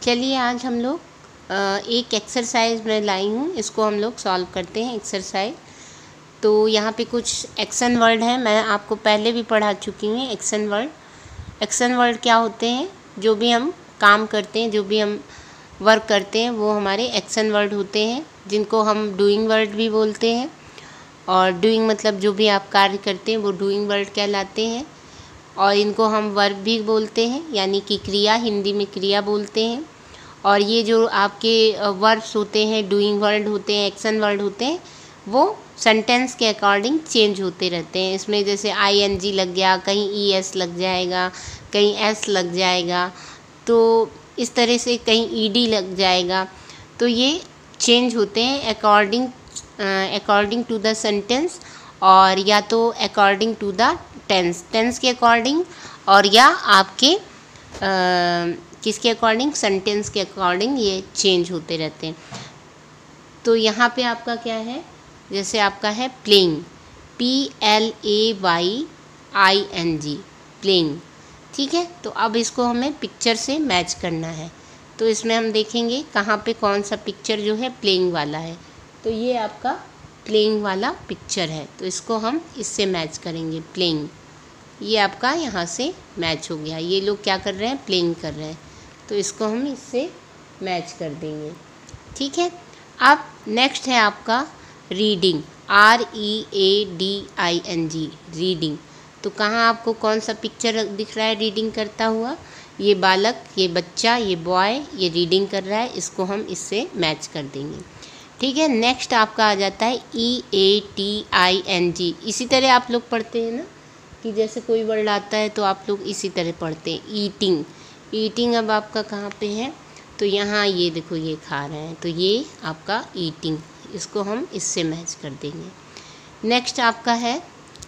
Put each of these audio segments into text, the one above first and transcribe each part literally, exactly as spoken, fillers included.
चलिए आज हम लोग एक एक्सरसाइज मैं लाई हूँ, इसको हम लोग सॉल्व करते हैं एक्सरसाइज। तो यहाँ पे कुछ एक्शन वर्ड हैं, मैं आपको पहले भी पढ़ा चुकी हूँ। एक्शन वर्ड एक्शन वर्ड क्या होते हैं? जो भी हम काम करते हैं, जो भी हम वर्क करते हैं, वो हमारे एक्शन वर्ड होते हैं, जिनको हम डूइंग वर्ड भी बोलते हैं। और डूइंग मतलब जो भी आप कार्य करते हैं वो डूइंग वर्ड कहलाते हैं। और इनको हम वर्ब भी बोलते हैं, यानी कि क्रिया, हिंदी में क्रिया बोलते हैं। और ये जो आपके वर्ब्स होते हैं, डूइंग वर्ड होते हैं, एक्शन वर्ड होते हैं, वो सेंटेंस के अकॉर्डिंग चेंज होते रहते हैं। इसमें जैसे आई एन जी लग गया, कहीं ई एस लग जाएगा, कहीं एस लग जाएगा, तो इस तरह से कहीं ई डी लग जाएगा। तो ये चेंज होते हैं according according to the sentence, और या तो according to the tense tense के अकॉर्डिंग, और या आपके आ, किसके अकॉर्डिंग, सेंटेंस के अकॉर्डिंग ये चेंज होते रहते हैं। तो यहाँ पे आपका क्या है, जैसे आपका है playing, P L A Y I N G, playing. ठीक है, तो अब इसको हमें पिक्चर से मैच करना है। तो इसमें हम देखेंगे कहाँ पे कौन सा पिक्चर जो है प्लेइंग वाला है। तो ये आपका प्लेइंग वाला पिक्चर है, तो इसको हम इससे मैच करेंगे। प्लेइंग, ये आपका यहाँ से मैच हो गया। ये लोग क्या कर रहे हैं, प्लेइंग कर रहे हैं, तो इसको हम इससे मैच कर देंगे। ठीक है, अब नेक्स्ट है आपका reading, R E A D I N G, reading. तो कहाँ आपको कौन सा पिक्चर दिख रहा है रीडिंग करता हुआ? ये बालक, ये बच्चा, ये बॉय, ये रीडिंग कर रहा है, इसको हम इससे मैच कर देंगे। ठीक है, नेक्स्ट आपका आ जाता है ई ए टी आई एन जी। इसी तरह आप लोग पढ़ते हैं ना, कि जैसे कोई वर्ड आता है तो आप लोग इसी तरह पढ़ते हैं। ईटिंग, ईटिंग अब आपका कहाँ पे है? तो यहाँ ये देखो, ये खा रहे हैं, तो ये आपका ईटिंग, इसको हम इससे मैच कर देंगे। नेक्स्ट आपका है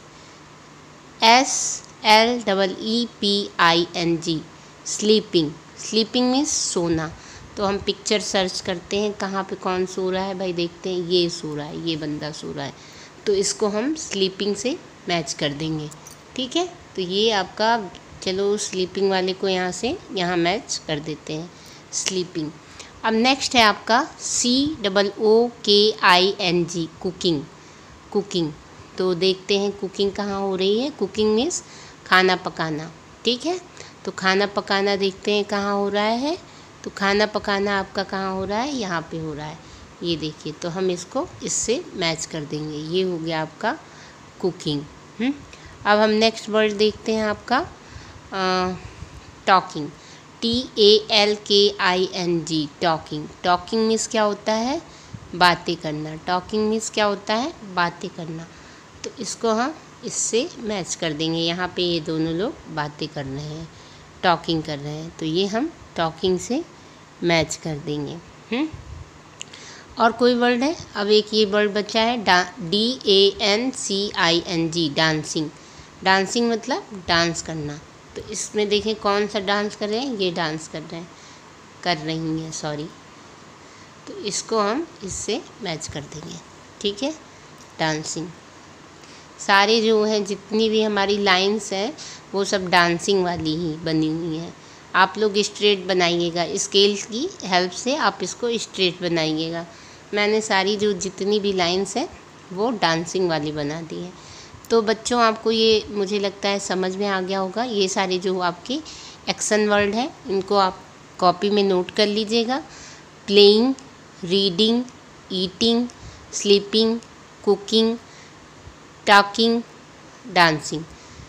S L double E P I N G, sleeping. Sleeping means सोना। तो हम पिक्चर सर्च करते हैं, कहाँ पे कौन सो रहा है भाई, देखते हैं ये सो रहा है, ये बंदा सो रहा है, तो इसको हम स्लीपिंग से मैच कर देंगे। ठीक है, तो ये आपका, चलो स्लीपिंग वाले को यहाँ से यहाँ मैच कर देते हैं, स्लीपिंग। अब नेक्स्ट है आपका सी double O K I N G, cooking. Cooking, तो देखते हैं कुकिंग कहाँ हो रही है। कुकिंग मीन्स खाना पकाना। ठीक है, तो खाना पकाना देखते हैं कहाँ हो रहा है। तो खाना पकाना आपका कहाँ हो रहा है, यहाँ पे हो रहा है, ये देखिए। तो हम इसको इससे मैच कर देंगे, ये हो गया आपका कुकिंग। हम्म अब हम नेक्स्ट वर्ड देखते हैं आपका talking, T A L K I N G, talking. Talking means क्या होता है, बातें करना। टॉकिंग मीन्स क्या होता है, बातें करना। तो इसको हम इससे मैच कर देंगे। यहाँ पे ये दोनों लोग बातें कर रहे हैं, टॉकिंग कर रहे हैं, तो ये हम टॉकिंग से मैच कर देंगे। हम्म और कोई वर्ड है? अब एक ये वर्ड बचा है D A N C I N G, dancing. Dancing मतलब डांस करना। तो इसमें देखें कौन सा डांस कर रहे हैं, ये डांस कर रहे हैं, कर रही हैं सॉरी। तो इसको हम इससे मैच कर देंगे। ठीक है, डांसिंग। सारे जो हैं, जितनी भी हमारी लाइंस हैं, वो सब डांसिंग वाली ही बनी हुई हैं। आप लोग स्ट्रेट बनाइएगा, स्केल की हेल्प से आप इसको स्ट्रेट बनाइएगा। मैंने सारी जो जितनी भी लाइंस हैं वो डांसिंग वाली बना दी है। तो बच्चों, आपको ये मुझे लगता है समझ में आ गया होगा। ये सारे जो आपके एक्शन वर्ड हैं, इनको आप कॉपी में नोट कर लीजिएगा। Playing, reading, eating, sleeping, cooking, talking, dancing.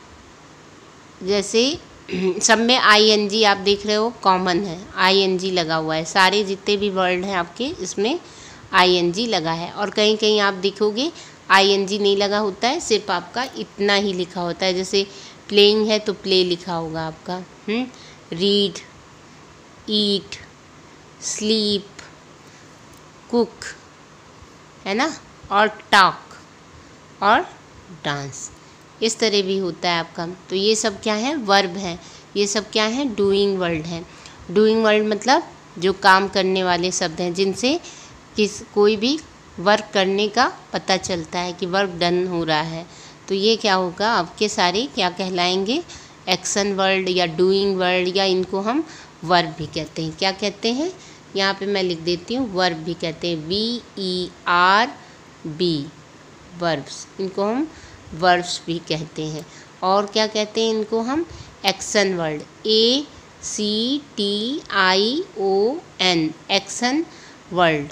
जैसे सब में आई एन जी आप देख रहे हो कॉमन है, आई एन जी लगा हुआ है। सारे जितने भी वर्ड हैं आपके, इसमें आई एन जी लगा है। और कहीं कहीं आप देखोगे आई एन जी नहीं लगा होता है, सिर्फ आपका इतना ही लिखा होता है। जैसे प्लेइंग है तो प्ले लिखा होगा आपका। रीड, ईट, स्लीप, कुक, है ना, और टॉक और डांस, इस तरह भी होता है आपका। तो ये सब क्या है, वर्ब है। ये सब क्या है, डूइंग वर्ड है। डूइंग वर्ड मतलब जो काम करने वाले शब्द हैं, जिनसे किस कोई भी वर्क करने का पता चलता है कि वर्क डन हो रहा है। तो ये क्या होगा, आपके सारे क्या कहलाएंगे, एक्शन वर्ड या डूइंग वर्ड, या इनको हम वर्ब भी कहते हैं। क्या कहते हैं, यहाँ पे मैं लिख देती हूँ, वर्ब भी कहते हैं, V E R B, verbs, इनको हम वर्ब्स भी कहते हैं। और क्या कहते हैं इनको हम, action word, A C T I O N, action word,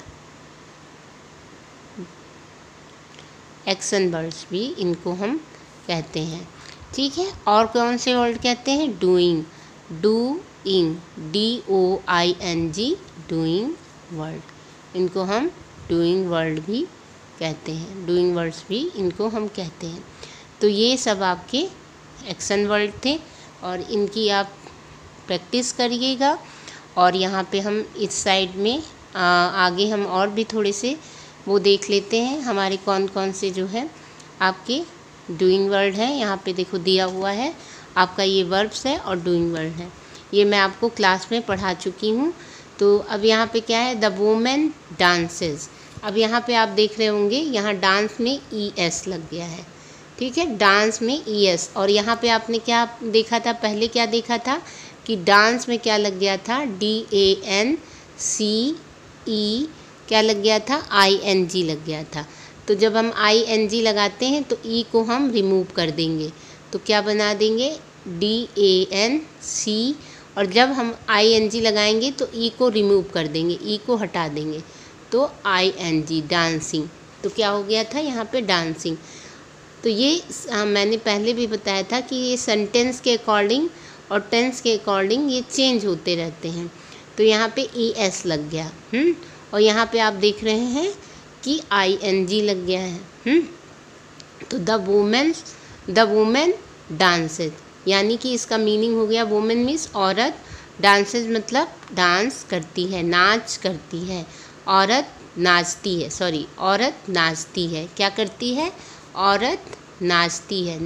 action words भी इनको हम कहते हैं। ठीक है, और कौन से वर्ड कहते हैं, doing, doing, D O I N G, doing word, इनको हम डूइंग वर्ड भी कहते हैं, डूइंग वर्ड्स भी इनको हम कहते हैं। तो ये सब आपके एक्शन वर्ड थे और इनकी आप प्रैक्टिस करिएगा। और यहाँ पे हम इस साइड में आ, आगे हम और भी थोड़े से वो देख लेते हैं, हमारे कौन कौन से जो है आपके डूइंग वर्ड हैं। यहाँ पे देखो दिया हुआ है आपका, ये वर्ब्स है और डूइंग वर्ड है, ये मैं आपको क्लास में पढ़ा चुकी हूँ। तो अब यहाँ पे क्या है, द वुमेन डांसेस। अब यहाँ पे आप देख रहे होंगे, यहाँ डांस में ई एस लग गया है, ठीक है, डांस में ई एस। और यहाँ पे आपने क्या देखा था, पहले क्या देखा था कि डांस में क्या लग गया था, डी ए एन सी ई, क्या लग गया था, आई एन जी लग गया था। तो जब हम आई एन जी लगाते हैं तो ई को हम रिमूव कर देंगे, तो क्या बना देंगे, डी ए एन सी, और जब हम आई एन जी लगाएंगे तो ई को रिमूव कर देंगे, ई को हटा देंगे, तो आई एन जी, डांसिंग। तो क्या हो गया था यहाँ पे, डांसिंग। तो ये आ, मैंने पहले भी बताया था कि ये सेंटेंस के अकॉर्डिंग और टेंस के अकॉर्डिंग ये चेंज होते रहते हैं। तो यहाँ पे ई एस लग गया, हम्म, और यहाँ पे आप देख रहे हैं कि आई एन जी लग गया है, हम्म। तो the women, the women dances, यानी कि इसका मीनिंग हो गया, वुमेन मीन्स औरत, डांसेज मतलब डांस करती है, नाच करती है, औरत नाचती है, सॉरी औरत नाचती है, क्या करती है, औरत नाचती है,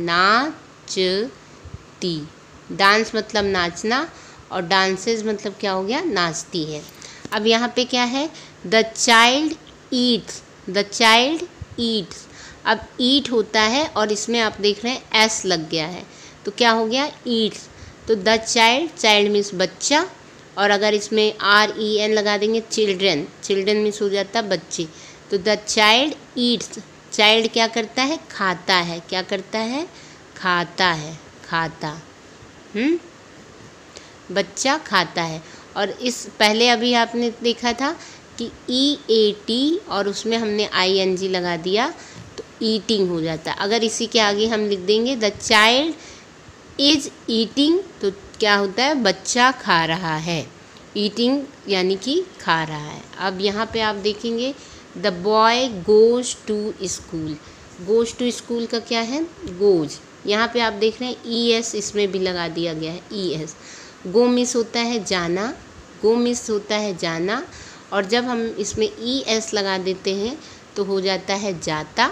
नाचती, डांस मतलब नाचना और डांसेज मतलब क्या हो गया, नाचती है। अब यहाँ पे क्या है, the child eats, the child eats. अब ईट होता है और इसमें आप देख रहे हैं एस लग गया है, तो क्या हो गया, ईट्स। तो द चाइल्ड, चाइल्ड मीन्स बच्चा, और अगर इसमें आर ई एन लगा देंगे, चिल्ड्रन, चिल्ड्रन मीन्स हो जाता बच्चे। तो द चाइल्ड ईट्स, चाइल्ड क्या करता है, खाता है, क्या करता है, खाता है, खाता, हम्म, बच्चा खाता है। और इस पहले अभी आपने देखा था कि ई ए टी और उसमें हमने आई एन जी लगा दिया तो ईटिंग हो जाता है। अगर इसी के आगे हम लिख देंगे द चाइल्ड इज ईटिंग, तो क्या होता है, बच्चा खा रहा है, ईटिंग यानी कि खा रहा है। अब यहाँ पे आप देखेंगे the boy goes to school, goes to school का क्या है, गोज, यहाँ पे आप देख रहे हैं ई एस इसमें भी लगा दिया गया है, ई एस। गो मिस होता है जाना, गो मिस होता है जाना, और जब हम इसमें ई एस लगा देते हैं तो हो जाता है जाता,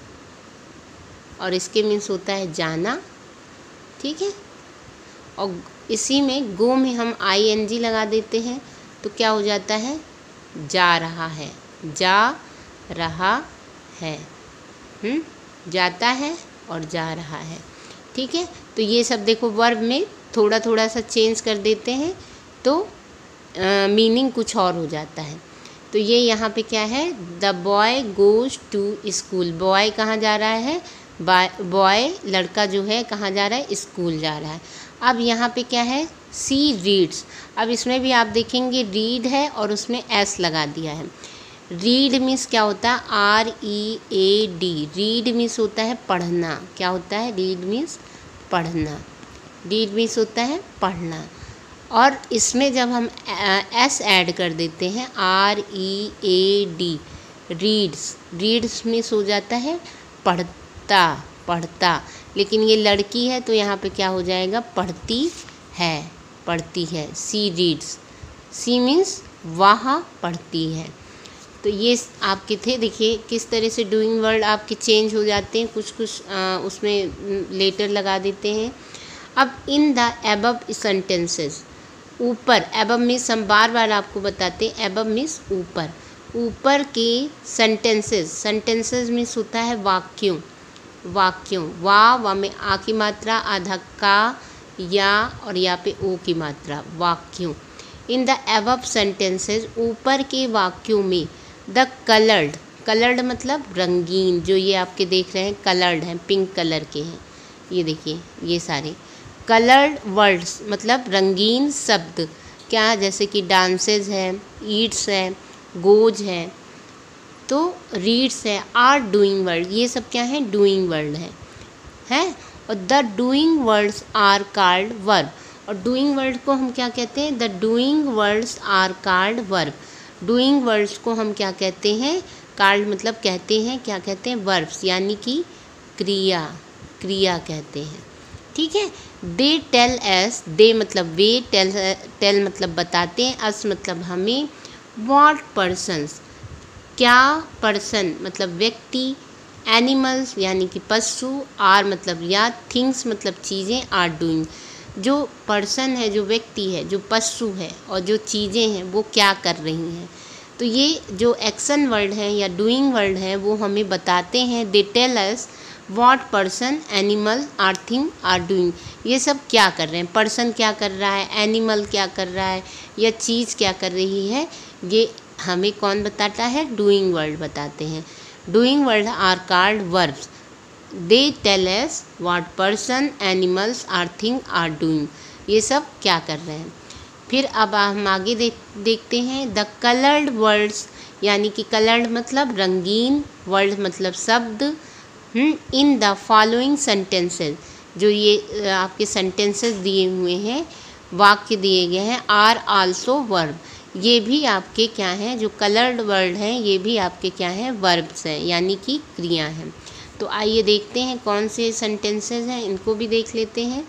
और इसके मीन्स होता है जाना, ठीक है। और इसी में गो में हम आई एन जी लगा देते हैं तो क्या हो जाता है, जा रहा है, जा रहा है, हम्म, जाता है और जा रहा है, ठीक है। तो ये सब देखो वर्ब में थोड़ा थोड़ा सा चेंज कर देते हैं तो मीनिंग कुछ और हो जाता है। तो ये यहाँ पे क्या है, the boy goes to school, boy कहाँ जा रहा है, बॉय लड़का जो है कहाँ जा रहा है, स्कूल जा रहा है। अब यहाँ पे क्या है, सी रीड्स। अब इसमें भी आप देखेंगे रीड है और उसमें एस लगा दिया है। रीड मीन्स क्या होता है, R E A D, read means होता है पढ़ना, क्या होता है, रीड मीन्स पढ़ना, रीड मीन्स होता है पढ़ना। और इसमें जब हम एस ऐड कर देते हैं, R E A D, reads, reads means हो जाता है पढ़ता, पढ़ता, लेकिन ये लड़की है तो यहाँ पे क्या हो जाएगा, पढ़ती है, पढ़ती है, सी रीड्स, सी मीन्स वह पढ़ती है। तो ये आपके थे, देखिए किस तरह से डूइंग वर्ड आपके चेंज हो जाते हैं, कुछ कुछ आ, उसमें लेटर लगा देते हैं। अब इन द एबव सेंटेंसेस, ऊपर, एबव मीन्स हम बार बार आपको बताते हैं, एबव मीन्स ऊपर, ऊपर के सेंटेंसेस, सेंटेंसेस मीन्स होता है वाक्यों, वाक्यों, वा, वा में आ की मात्रा, आधा का, या और या पे ओ की मात्रा, वाक्यों। इन द अबव सेंटेंसेस, ऊपर के वाक्यों में द कलर्ड, कलर्ड मतलब रंगीन, जो ये आपके देख रहे हैं कलर्ड हैं, पिंक कलर के हैं, ये देखिए ये सारे कलर्ड वर्ड्स मतलब रंगीन शब्द, क्या जैसे कि डांसेज है, ईट्स है, गोज है, तो रीड्स है, आर डूइंग वर्ड, ये सब क्या है डूइंग वर्ड है हैं और the doing words are called verb, और डूइंग वर्ड को हम क्या कहते हैं, the doing words are called verb, doing words को हम क्या कहते हैं, कॉल्ड मतलब कहते हैं, क्या कहते हैं वर्ब्स, यानी कि क्रिया, क्रिया कहते हैं। ठीक है, दे टेल एस, दे मतलब वे, टेल टेल मतलब बताते हैं, अस मतलब हमें, व्हाट पर्सन्स क्या, पर्सन मतलब व्यक्ति, एनिमल्स यानी कि पशु, आर मतलब या, थिंग्स मतलब चीज़ें, आर डूइंग जो पर्सन है, जो व्यक्ति है, जो पशु है और जो चीज़ें हैं वो क्या कर रही हैं। तो ये जो एक्शन वर्ड है या डूइंग वर्ड है वो हमें बताते हैं, they tell us what person, animal, or thing are doing, ये सब क्या कर रहे हैं, पर्सन क्या कर रहा है, एनिमल क्या कर रहा है या चीज़ क्या कर रही है, ये हमें कौन बताता है, डूइंग वर्ड बताते हैं। Doing word are called verbs, they tell us what person, animals, or thing are doing, ये सब क्या कर रहे हैं। फिर अब हम आगे देख देखते हैं, द कलर्ड वर्ड्स यानी कि कलर्ड मतलब रंगीन, वर्ड मतलब शब्द, इन द फॉलोइंग सेंटेंसेस, जो ये आपके सेंटेंसेस दिए हुए हैं, वाक्य दिए गए हैं, आर आल्सो वर्ब, ये भी आपके क्या हैं, जो कलर्ड वर्ड हैं ये भी आपके क्या हैं, वर्ब्स हैं यानी कि क्रिया हैं। तो आइए देखते हैं कौन से सेंटेंसेस हैं, इनको भी देख लेते हैं।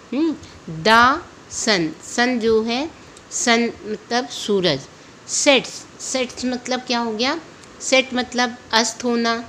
द सन, सन जो है, सन मतलब सूरज, सेट्स, सेट्स मतलब क्या हो गया, सेट मतलब अस्त होना,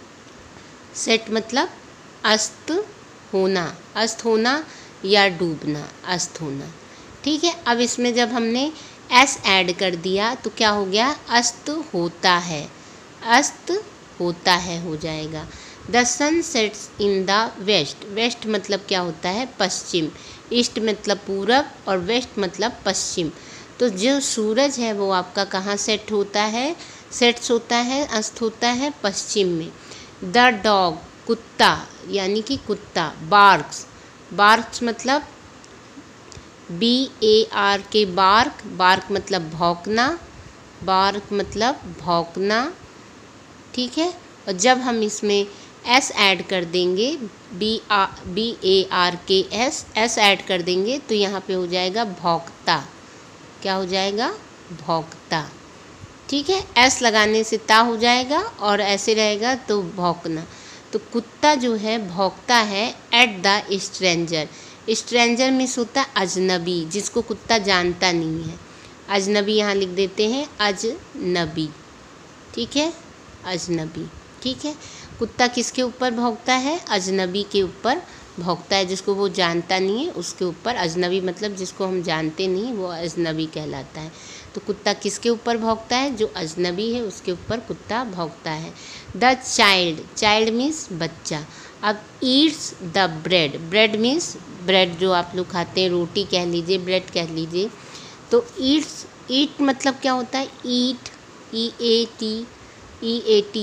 सेट मतलब अस्त होना, अस्त होना या डूबना, अस्त होना। ठीक है, अब इसमें जब हमने एस ऐड कर दिया तो क्या हो गया, अस्त होता है, अस्त होता है हो जाएगा। The sun sets in the west, west मतलब क्या होता है, पश्चिम, ईस्ट मतलब पूरब और वेस्ट मतलब पश्चिम। तो जो सूरज है वो आपका कहाँ सेट होता है, सेट्स होता है, अस्त होता है पश्चिम में। द डॉग कुत्ता यानी कि कुत्ता, बार्क्स, बार्क्स मतलब B A R K bark, bark मतलब भौंकना, बार्क मतलब भौंकना। ठीक है, और जब हम इसमें एस ऐड कर देंगे, B uh B A R K S, S add कर देंगे तो यहाँ पे हो जाएगा भौंकता, क्या हो जाएगा, भौंकता। ठीक है, एस लगाने से ता हो जाएगा और ऐसे रहेगा तो भौंकना। तो कुत्ता जो है भौंकता है at the stranger, stranger means होता है अजनबी, जिसको कुत्ता जानता नहीं है, अजनबी यहाँ लिख देते हैं, अजनबी। ठीक है, अजनबी। ठीक है, कुत्ता किसके ऊपर भौंकता है, अजनबी के ऊपर भौंकता है, जिसको वो जानता नहीं है उसके ऊपर, अजनबी मतलब जिसको हम जानते नहीं वो अजनबी कहलाता है। तो कुत्ता किसके ऊपर भौंकता है, जो अजनबी है उसके ऊपर कुत्ता भौंकता है। द चाइल्ड, चाइल्ड मीन्स बच्चा। अब eats the bread, bread means bread जो आप लोग खाते हैं, रोटी कह लीजिए, ब्रेड कह लीजिए। तो ईट्स, ईट मतलब क्या होता है, ईट, ई A T, E A T,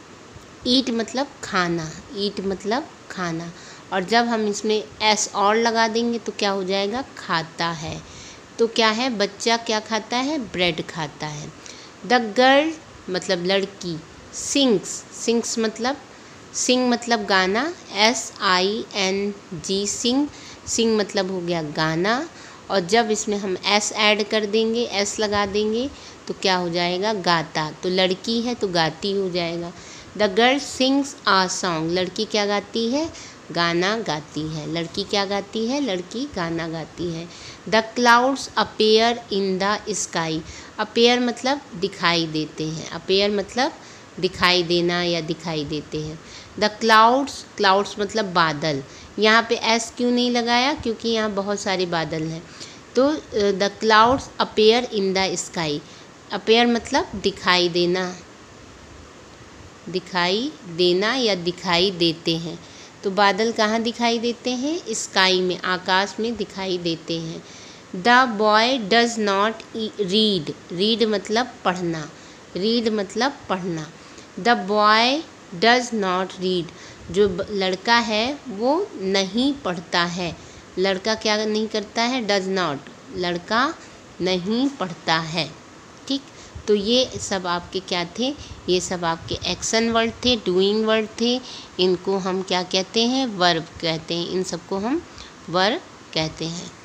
ईट मतलब खाना, ईट मतलब खाना, और जब हम इसमें एस और लगा देंगे तो क्या हो जाएगा, खाता है। तो क्या है, बच्चा क्या खाता है, ब्रेड खाता है। द गर्ल मतलब लड़की, सिंग्स, सिंग्स मतलब, सिंग मतलब गाना, एस आई एन जी, सिंग, सिंग मतलब हो गया गाना, और जब इसमें हम एस ऐड कर देंगे, एस लगा देंगे तो क्या हो जाएगा, गाता। तो लड़की है तो गाती हो जाएगा। The girl sings a song, लड़की क्या गाती है, गाना गाती है, लड़की क्या गाती है, लड़की गाना गाती है। The clouds appear in the sky, appear मतलब दिखाई देते हैं, अपेयर मतलब दिखाई देना या दिखाई देते हैं। द क्लाउड्स, क्लाउड्स मतलब बादल, यहाँ पे एस क्यों नहीं लगाया, क्योंकि यहाँ बहुत सारे बादल हैं। तो the clouds appear in the sky, appear मतलब दिखाई देना, दिखाई देना या दिखाई देते हैं। तो बादल कहाँ दिखाई देते हैं, स्काई में, आकाश में दिखाई देते हैं। The boy does not read, read मतलब पढ़ना, रीड मतलब पढ़ना। The boy does not read, जो लड़का है वो नहीं पढ़ता है। लड़का क्या नहीं करता है? डज नॉट, लड़का नहीं पढ़ता है। ठीक, तो ये सब आपके क्या थे? ये सब आपके एक्शन वर्ड थे, डूइंग वर्ड थे। इनको हम क्या कहते हैं? वर्ब कहते हैं। इन सबको हम वर्ब कहते हैं।